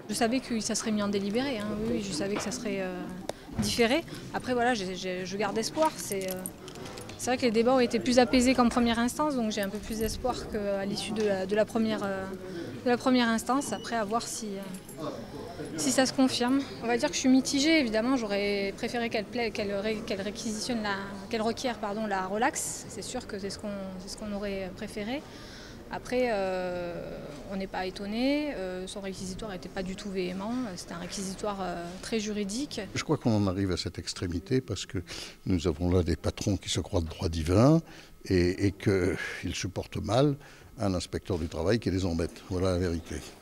Je savais que ça serait mis en délibéré, hein. Oui, je savais que ça serait différé. Après voilà, je garde espoir. C'est vrai que les débats ont été plus apaisés qu'en première instance, donc j'ai un peu plus d'espoir qu'à l'issue de la première instance. Après, à voir si ça se confirme. On va dire que je suis mitigée, évidemment. J'aurais préféré qu'elle requiert la relaxe. C'est sûr que c'est ce qu'on aurait préféré. Après, on n'est pas étonné. Son réquisitoire n'était pas du tout véhément. C'était un réquisitoire très juridique. Je crois qu'on en arrive à cette extrémité parce que nous avons là des patrons qui se croient de droit divin et qu'ils supportent mal un inspecteur du travail qui les embête. Voilà la vérité.